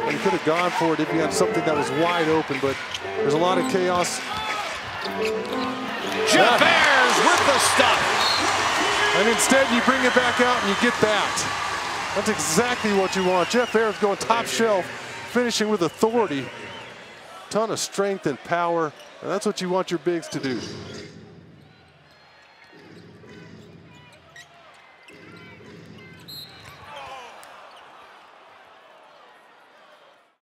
You could have gone for it if you had something that was wide open, but there's a lot of chaos. Jeff Ayres with the stuff. And instead you bring it back out and you get that. That's exactly what you want. Jeff Ayres going top shelf, finishing with authority. Ton of strength and power, and that's what you want your bigs to do.